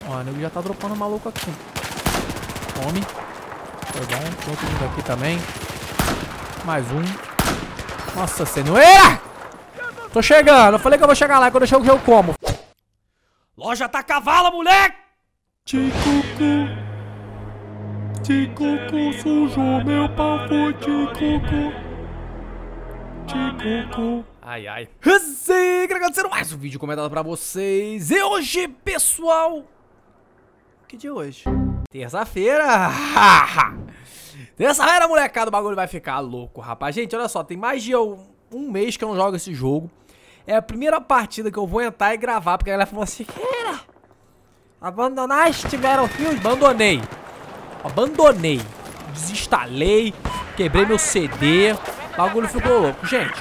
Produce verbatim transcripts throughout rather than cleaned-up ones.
Ó, o nego já tá dropando maluco aqui. Tome. Foi bom. Tem outro vindo aqui também. Mais um. Nossa senhora! Tô chegando. Eu falei que eu vou chegar lá. Quando eu chego, eu como. Loja tá cavalo, moleque! Ticucu. Ticucu sujou meu pau. Foi ticucu. Ticucu. Ai, ai. Sim, quero agradecer mais um vídeo comentado pra vocês. E hoje, pessoal... Que dia é hoje? Terça-feira. Terça-feira, molecada, o bagulho vai ficar louco, rapaz. Gente, olha só, tem mais de um, um mês que eu não jogo esse jogo. É a primeira partida que eu vou entrar e gravar, porque a galera falou assim, Siqueira, abandonaste Battlefield? Abandonei. Abandonei. Desinstalei. Quebrei meu C D. O bagulho ficou louco, gente.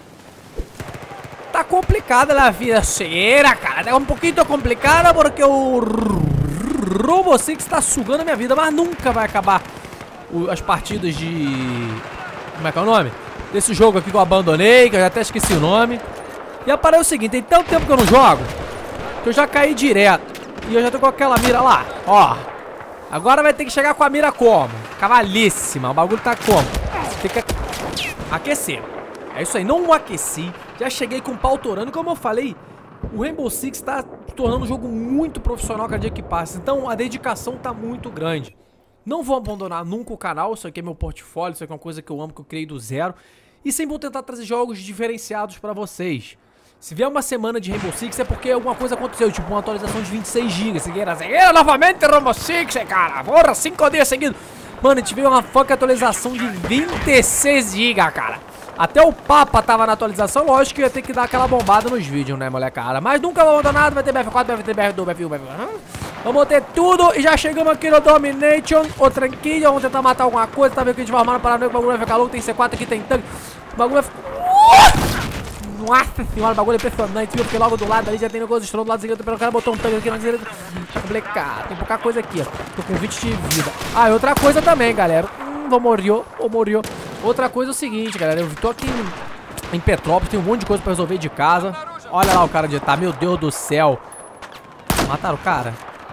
Tá complicada a vida, cheira, cara. Tá um pouquinho complicada porque o Rainbow Six tá sugando a minha vida, mas nunca vai acabar o, as partidas de... Como é que é o nome? Desse jogo aqui que eu abandonei, que eu já até esqueci o nome. E apareceu o seguinte, tem tanto tempo que eu não jogo, que eu já caí direto. E eu já tô com aquela mira lá, ó. Agora vai ter que chegar com a mira como? Cavalíssima, o bagulho tá como? Tem que aquecer. É isso aí, não aqueci. Já cheguei com o pau torando. Como eu falei, o Rainbow Six tá tornando um jogo muito profissional cada dia que passa. Então a dedicação tá muito grande. Não vou abandonar nunca o canal. Isso aqui é meu portfólio, isso aqui é uma coisa que eu amo, que eu criei do zero. E sempre vou tentar trazer jogos diferenciados pra vocês. Se vier uma semana de Rainbow Six é porque alguma coisa aconteceu, tipo uma atualização de vinte e seis gigas. Segueira, segueira, novamente Rainbow Six, cara. Porra, cinco dias seguidos. Mano, a gente veio uma fucking atualização de vinte e seis gigas, cara. Até o Papa tava na atualização, lógico que ia ter que dar aquela bombada nos vídeos, né, molecada? Mas nunca vou abandonar nada, vai ter B F quatro, vai ter B F dois, B F um, B F um. Vamos ter tudo e já chegamos aqui no Domination, ou tranquilha, vamos tentar matar alguma coisa, tá vendo que a gente vai armar no Paraná, o bagulho vai ficar louco, tem C quatro aqui, tem tanque. O bagulho vai ficar... Nossa senhora, o bagulho é impressionante, viu? Porque logo do lado ali já tem negócio de estrão, do lado esquerdo, o cara botou um tanque aqui na direita. Tá complicado, tem pouca coisa aqui, ó. Tô com vinte de vida. Ah, e outra coisa também, galera. Hum, vou morrer, vou morrer. Outra coisa é o seguinte, galera, eu tô aqui em, em Petrópolis, tem um monte de coisa pra resolver de casa. Olha lá o cara onde tá, meu Deus do céu. Mataram o cara?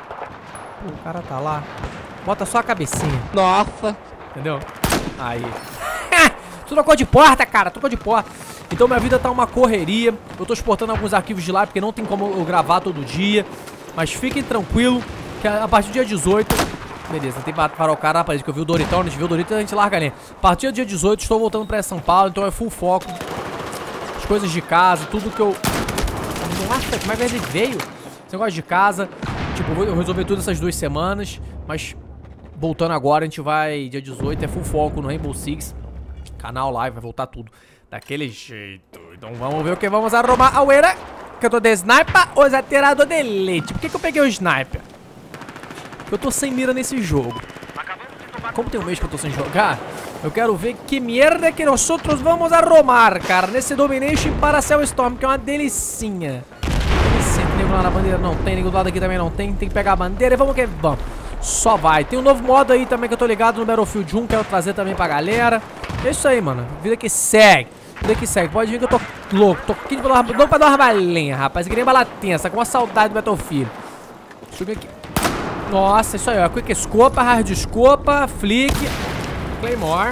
Pô, o cara tá lá. Bota só a cabecinha. Nossa. Entendeu? Aí. Tu trocou de porta, cara, trocou de porta. Então minha vida tá uma correria. Eu tô exportando alguns arquivos de lá, porque não tem como eu gravar todo dia. Mas fiquem tranquilo, que a partir do dia dezoito... Beleza, tem que parar o cara, rapaz, que eu vi o Doritão, a gente viu o Dorito, a gente larga ali. A partir do dia dezoito, estou voltando pra São Paulo, então é full foco. As coisas de casa, tudo que eu... Nossa, como é que ele veio? Esse negócio de casa, tipo, eu vou resolver tudo essas duas semanas. Mas, voltando agora, a gente vai, dia dezoito, é full foco no Rainbow Six. Canal live, vai voltar tudo daquele jeito. Então vamos ver o que vamos arrumar. Aueira, que eu tô de sniper ou de atirador de leite? Por que que eu peguei o sniper? Eu tô sem mira nesse jogo. Como tem um mês que eu tô sem jogar, eu quero ver que merda que nós outros vamos arrumar, cara, nesse Domination para Cell Storm, que é uma delicinha. Delicinha. Tem nego lá na bandeira? Não tem. Nego do lado aqui também não tem. Tem que pegar a bandeira e vamos que vamos. Só vai. Tem um novo modo aí também que eu tô ligado no Battlefield um, quero trazer também pra galera. É isso aí, mano. Vida que segue. Vida que segue. Pode vir que eu tô louco. Tô aqui louco pra dar uma balinha, rapaz. Eu queria balar tensa, com uma saudade do Battlefield. Deixa eu ver aqui. Nossa, isso aí, ó. Quick Scopa, Hard Scopa, Flick, Claymore.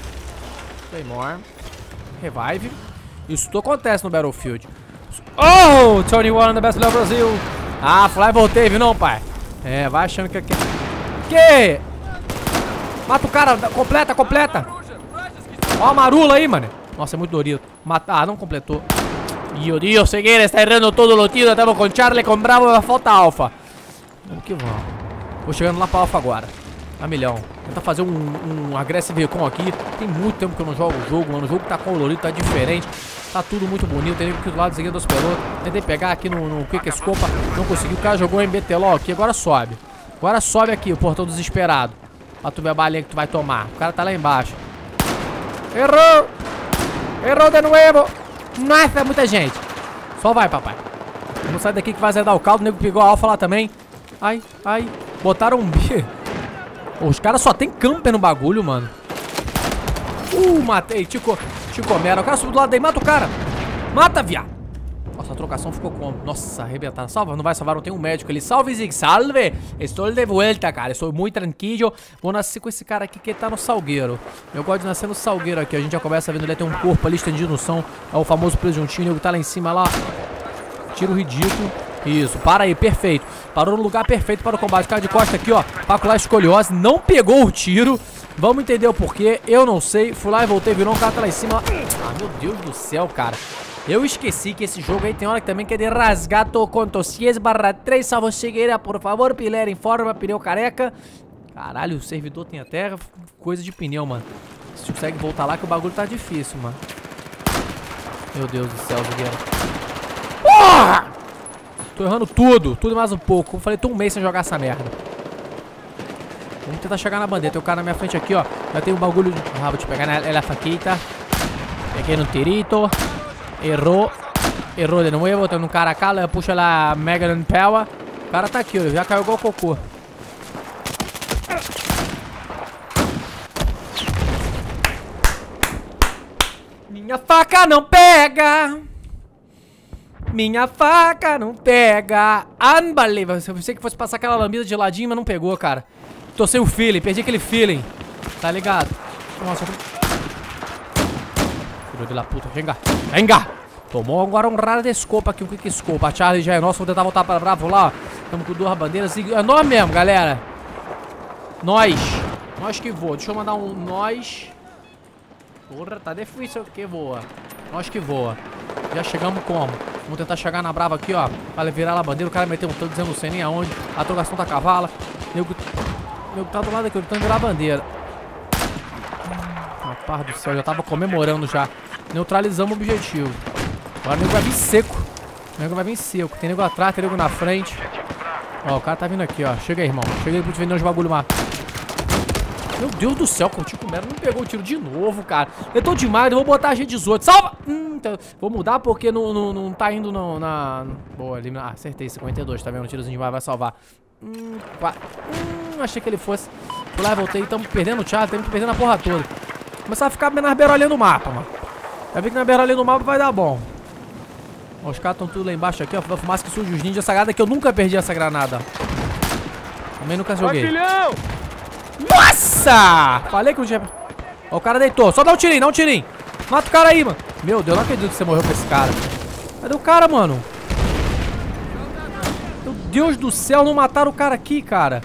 Claymore. Revive. Isso tudo acontece no Battlefield. Oh! Tony One, the best do Brasil. Ah, Fly voltei, viu não, pai? É, vai achando que aqui... Que? Mata o cara, completa, completa. Ó a marula aí, mano. Nossa, é muito Dorito. Mata... Ah, não completou. Dio, Dio, Cegueira está errando todo o tiro. Estamos com Charlie, com Bravo, falta Alpha. Vamos que vamos. Vou chegando lá pra Alpha agora. A milhão. Tentar fazer um, um Aggressive Recon aqui. Tem muito tempo que eu não jogo o jogo, mano. O jogo tá colorido, tá diferente. Tá tudo muito bonito. Tem aqui do lado seguindo dos pelotas. Tentei pegar aqui no, no Quick Scopa. Não consegui. O cara jogou em B T L O aqui. Agora sobe. Agora sobe aqui, o portão desesperado. Pra tu ver a balinha que tu vai tomar. O cara tá lá embaixo. Errou! Errou de novo! Nossa, muita gente. Só vai, papai. Vamos sair daqui que vai dar o caldo. O nego pegou a Alpha lá também. Ai, ai. Botaram um B. Os caras só tem camper no bagulho, mano. Uh, matei. Tico, Tico Mera. O cara subiu do lado daí. Mata o cara. Mata, viado. Nossa, a trocação ficou como? Nossa, arrebentaram. Salva, não vai salvar, não tem um médico ali. Salve, Zig, salve! Estou de volta, cara. Estou muito tranquilo. Vou nascer com esse cara aqui que tá no salgueiro. Eu gosto de nascer no salgueiro aqui. A gente já começa vendo ele tem um corpo ali estendido no chão. É o famoso presuntinho que tá lá em cima lá. Tiro ridículo. Isso, para aí, perfeito. Parou no lugar perfeito para o combate. Cara de costa aqui, ó. Pacular escoliose. Não pegou o tiro. Vamos entender o porquê. Eu não sei. Fui lá e voltei. Virou um cara tá lá em cima. Ah, meu Deus do céu, cara. Eu esqueci que esse jogo aí tem hora que também quer de rasgato conto seis barra três. Salvo Cegueira, por favor. Pilera em forma. Pneu careca. Caralho, o servidor tem até coisa de pneu, mano. Se consegue voltar lá que o bagulho tá difícil, mano. Meu Deus do céu, Zigueira. Porra! Tô errando tudo, tudo mais um pouco. Eu falei, tô um mês sem jogar essa merda. Vamos tentar chegar na bandeira. Tem um cara na minha frente aqui, ó. Já tem um bagulho de rabo de pegar na faquita. Peguei no tirito. Errou. Errou de novo. Tem um cara acá. Puxa lá a Mega Power. O cara tá aqui, ó. Já caiu igual cocô. Minha faca não pega. Minha faca não pega. Unbelievable. Eu pensei que fosse passar aquela lambida de ladinho, mas não pegou, cara. Tô sem o feeling, perdi aquele feeling. Tá ligado? Nossa, filho de la puta, venga, venga. Tomou agora um raro de escopa aqui. O que que é escopa? A Charlie já é nossa. Vou tentar voltar pra Bravo lá, ó. Tamo com duas bandeiras. É nós mesmo, galera. Nós. Nós que voa. Deixa eu mandar um nós. Porra, tá difícil que voa. Nós que voa. Já chegamos como? Vamos tentar chegar na Brava aqui, ó. Vai virar lá a bandeira. O cara meteu um tanto dizendo não sei nem aonde. A trocação da cavala. Nego tá do lado aqui, tentando virar a bandeira. Rapaz do céu, já tava comemorando já. Neutralizamos o objetivo. Agora o nego vai vir seco. O nego vai vir seco. Tem nego atrás, tem nego na frente. Ó, o cara tá vindo aqui, ó. Chega aí, irmão. Chega aí pra te vender uns bagulho lá. Meu Deus do céu, o Tico Mero não pegou o tiro de novo, cara. Eu tô demais, eu vou botar a G dezoito. Salva! Hum, então, vou mudar porque não, não, não tá indo no, na... Boa, ali. Ah, acertei, cinquenta e dois, tá vendo? O tirozinho vai, vai salvar. Hum, hum, achei que ele fosse. Fui lá e voltei, estamos perdendo o Charlie, estamos perdendo a porra toda. Começar a ficar nas beirolinhas no mapa, mano. Já vi que na beirolinha no mapa vai dar bom. Ó, os caras estão tudo lá embaixo aqui, ó. Da fumaça que surge os ninjas. Essa granada que eu nunca perdi essa granada. Também nunca joguei. Nossa! Falei que não tinha... Ó, o cara deitou. Só dá um tirinho, dá um tirinho. Mata o cara aí, mano. Meu Deus, não acredito que você morreu com esse cara. Cadê o cara, mano? Meu Deus do céu, não mataram o cara aqui, cara.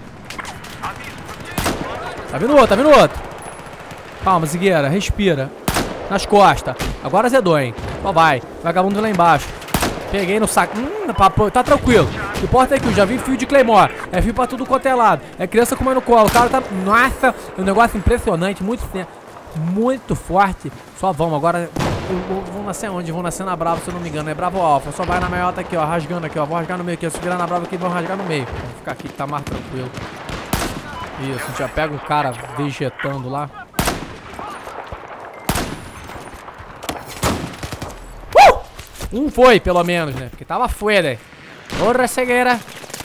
Tá vindo outro, tá vindo outro. Calma, Zigueira, respira. Nas costas. Agora azedou, hein. Só vai. Vagabundo lá embaixo. Peguei no saco. Hum, papo, tá tranquilo. O que importa é que eu já vi fio de Claymore. É fio pra tudo quanto é lado. É criança comendo colo. O cara tá... Nossa, é um negócio impressionante. Muito, muito forte. Só vamos. Agora, vão nascer onde? Vão nascer na Bravo, se eu não me engano. É Bravo Alpha. Só vai na meiota aqui, ó. Rasgando aqui, ó. Vou rasgar no meio aqui. Se virar na Bravo aqui, vão rasgar no meio. Vou ficar aqui, que tá mais tranquilo. Isso, a gente já pega um cara vegetando lá. Um foi, pelo menos, né? Porque tava fora. Porra, cegueira.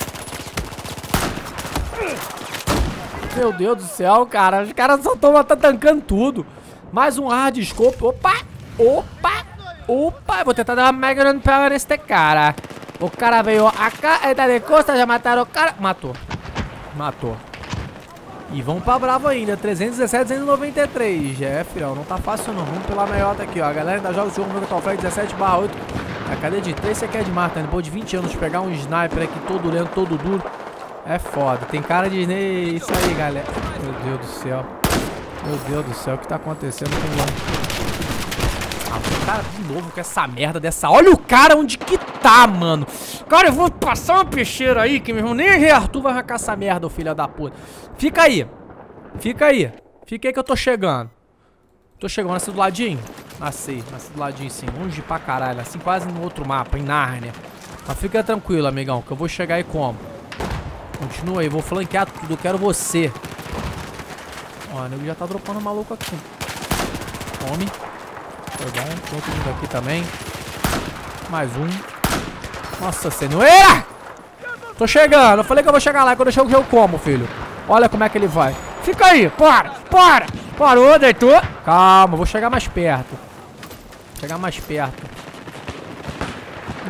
Meu Deus do céu, cara. Os caras só estão tá tancando tudo. Mais um hard scope. Opa! Opa! Opa! Vou tentar dar uma Mega Power nesse cara. O cara veio acá, ele tá de costa, já mataram o cara. Matou. Matou. E vamos pra Bravo ainda. trezentos e dezessete, duzentos e noventa e três. É, filhão, não tá fácil não. Vamos pela meiota aqui, ó. A galera ainda joga o jogo no Metal Flag dezessete barra oito. A cadeia de três você quer de Marta, né? Depois de vinte anos pegar um sniper aqui todo lento, todo duro. É foda. Tem cara de... Isso aí, galera. Meu Deus do céu. Meu Deus do céu. O que tá acontecendo com o... Ah, o cara de novo com essa merda dessa... Olha o cara onde que tá, mano. Cara, eu vou passar uma peixeira aí que, meu irmão, nem Rei Arthur vai arrancar essa merda, ô filho da puta. Fica aí. Fica aí. Fica aí que eu tô chegando. Tô chegando. Nasci do ladinho? Nasci. Nasci do ladinho, sim. Longe pra caralho. Assim, quase no outro mapa, em Nárnia. Mas fica tranquilo, amigão, que eu vou chegar aí como? Continua aí. Vou flanquear tudo. Eu quero você. Ó, o nego já tá dropando maluco aqui. Tome. Foi bom. Tem outro vindo aqui também. Mais um. Nossa senhora! Tô chegando. Eu falei que eu vou chegar lá. Quando eu chego, eu como, filho. Olha como é que ele vai. Fica aí. Para. Para. Parou, deitou. Calma. Vou chegar mais perto. Chegar mais perto.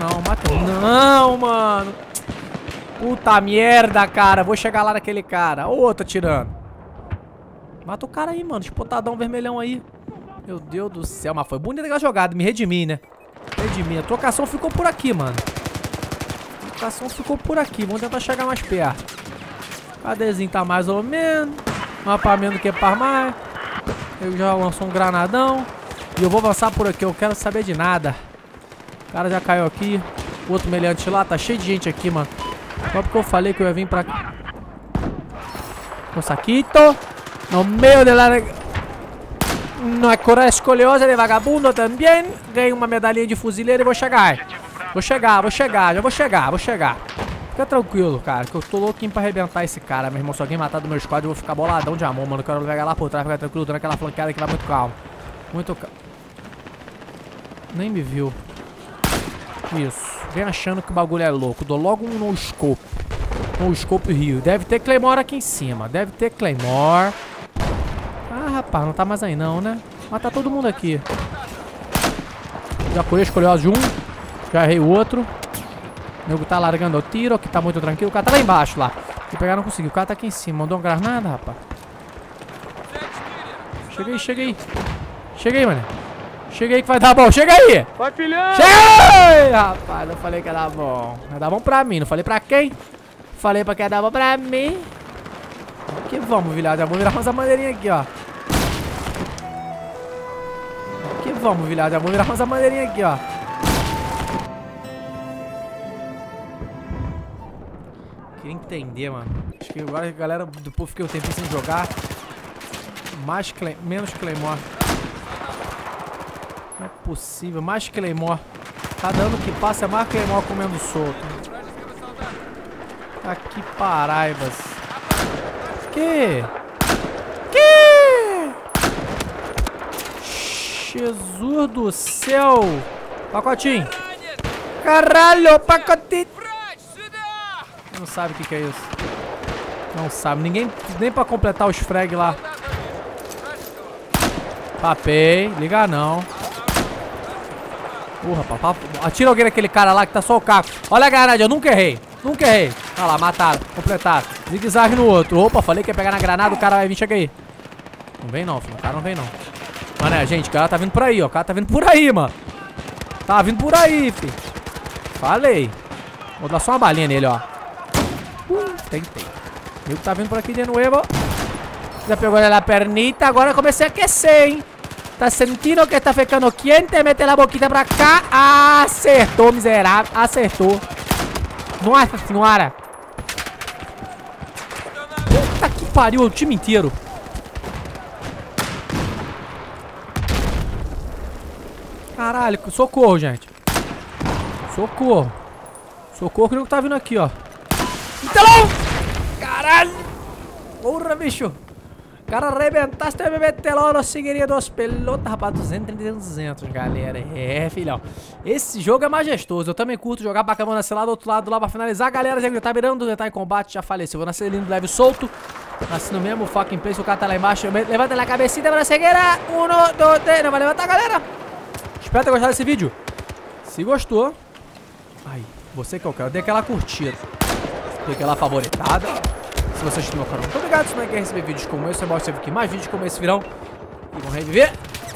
não, mata não, mano. Puta merda, cara. Vou chegar lá naquele cara. Ô, outro atirando. Mata o cara aí, mano. Espotadão vermelhão aí. Meu Deus do céu. Mas foi bonita aquela jogada. Me redimi, né? Redimi. A trocação ficou por aqui, mano. A trocação ficou por aqui. Vamos tentar chegar mais perto. Cadezinho tá mais ou menos. Mapa menos que par mais. Eu já lançou um granadão. E eu vou avançar por aqui. Eu quero saber de nada. O cara já caiu aqui. O outro meliante lá. Tá cheio de gente aqui, mano. Só porque eu falei que eu ia vir pra cá. Um saquito. No meio de la... Não é cora escoliosa de vagabundo também. Ganhei uma medalhinha de fuzileiro e vou chegar. Vou chegar, vou chegar. Já vou chegar, vou chegar. Fica tranquilo, cara, que eu tô louquinho pra arrebentar esse cara, meu irmão. Se alguém matar do meu squad, eu vou ficar boladão de amor, mano. Eu quero pegar lá por trás, ficar tranquilo, dando aquela flanqueada que vai muito calmo. Muito calmo. Nem me viu. Isso. Vem achando que o bagulho é louco. Dou logo um no scope. No scope Rio. Deve ter Claymore aqui em cima. Deve ter Claymore. Ah, rapaz, não tá mais aí não, né? Mas tá todo mundo aqui. Já colhei escolhoso de um. Já errei o outro. O nego tá largando o tiro, que tá muito tranquilo. O cara tá lá embaixo, lá. Se pegar, não consegui. O cara tá aqui em cima. Mandou uma granada, rapaz. Chega aí, chega aí. Chega aí, mano. Chega aí que vai dar bom. Chega aí. Vai, filhão. Chega aí, rapaz. Eu falei que ia dar bom. Vai dar bom pra mim. Não falei pra quem? Falei pra que ia dar bom pra mim. Aqui vamos, viado. Já vou virar umas maneirinhas aqui, ó. Aqui vamos, viado. Já vou virar umas maneirinhas aqui, ó. Queria entender, mano. Acho que agora a galera do povo fiquei um tempo sem jogar. Mais clay... Menos Claymore. Não é possível. Mais Claymore. Cada ano que passa é mais Claymore comendo solto. Aqui, Paraibas. Que? Que? Jesus do céu. Pacotinho. Caralho, pacotinho. Não sabe o que, que é isso. Não sabe. Ninguém. Nem pra completar os frag lá. Papei. Liga não. Porra, papai. Atira alguém naquele cara lá que tá só o caco. Olha a granada, eu nunca errei. Nunca errei. Olha lá, mataram. Completaram. Zigue-zague no outro. Opa, falei que ia pegar na granada. O cara vai vir. Chega aí. Não vem não, filho. O cara não vem não. Mano, é, gente. O cara tá vindo por aí, ó. O cara tá vindo por aí, mano. Tá vindo por aí, filho. Falei. Vou dar só uma balinha nele, ó. Uh, tentei. O nego tá vindo por aqui de novo. Já pegou ele na pernita. Agora eu comecei a aquecer, hein. Tá sentindo que tá ficando quente? Mete a boquita pra cá. Acertou, miserável. Acertou. Nossa senhora. Puta que pariu. O time inteiro. Caralho. Socorro, gente. Socorro. Socorro que o nego tá vindo aqui, ó. Telão! Caralho! Porra, bicho! O cara arrebentaste o bebê telão no seguiria dos pelotas, rapaz. duzentos, trinta e duzentos, galera. É, filhão. Esse jogo é majestoso. Eu também curto jogar bacana nascer lá do outro lado lá pra finalizar. Galera, já tá virando, já tá em combate, já faleceu. Vou nascer lindo, leve solto. Nasci no mesmo fucking place. O cara tá lá embaixo. Levanta a cabecita pra cegueira. Um, dois, três. Não vai levantar, galera. Espero ter gostado desse vídeo. Se gostou. Aí, você que eu quero. Dê aquela curtida. Dê aquela favoritada. Se você assistiu meu canal, muito obrigado. Se não quer receber vídeos como esse, eu mostro que mais vídeos como esse virão. E vão reviver.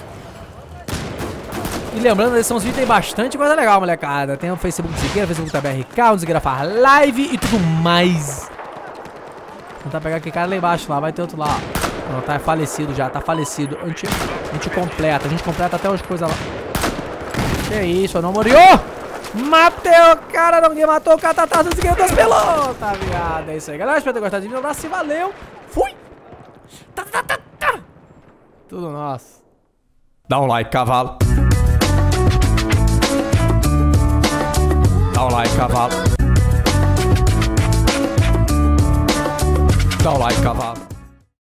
E lembrando, esses são os vídeos, tem bastante coisa legal, molecada. Tem o Facebook do Zigueira, o Facebook da B R K, o Zigueira faz live e tudo mais. Vou tentar pegar aquele cara lá embaixo, lá. Vai ter outro lá. Não, tá falecido já, tá falecido. A gente, a gente completa, a gente completa até as coisas lá. Que isso, eu não morri. Matei o cara, ninguém matou o cara, tá atrás do Zigueira das pelotas, viado. É isso aí, galera. Espero ter gostado do vídeo. Um abraço e valeu. Fui. Tá, tá, tá, tá. Tudo nosso. Dá um like, cavalo. Dá um like, cavalo. Dá um like, cavalo.